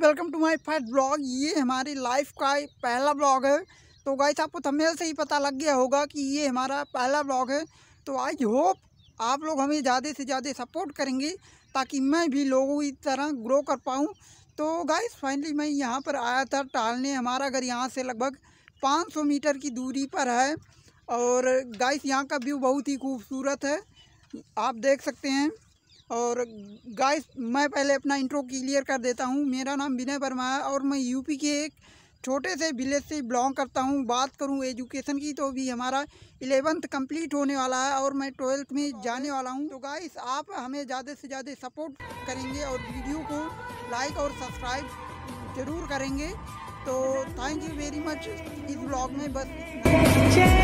Welcome to my first blog. ये हमारी life का पहला ब्लॉग है। तो गाइस आपको थंबनेल से ही पता लग गया होगा कि ये हमारा पहला ब्लॉग है। तो आई होप आप लोग हमें ज़्यादा से ज़्यादा सपोर्ट करेंगे ताकि मैं भी लोगों की तरह ग्रो कर पाऊँ। तो गाइस फाइनली मैं यहाँ पर आया था टहलने। हमारा घर यहाँ से लगभग 500 मीटर की दूरी पर है। और गाइस यहाँ का व्यू बहुत ही खूबसूरत है, आप देख सकते हैं। और गाइस मैं पहले अपना इंट्रो क्लियर कर देता हूँ। मेरा नाम विनय वर्मा है और मैं यूपी के एक छोटे से विलेज से बिलोंग करता हूँ। बात करूँ एजुकेशन की तो भी हमारा 11th कंप्लीट होने वाला है और मैं 12th में जाने वाला हूँ। तो गाइस आप हमें ज़्यादा से ज़्यादा सपोर्ट करेंगे और वीडियो को लाइक और सब्सक्राइब ज़रूर करेंगे। तो थैंक यू वेरी मच। इस ब्लॉग में बस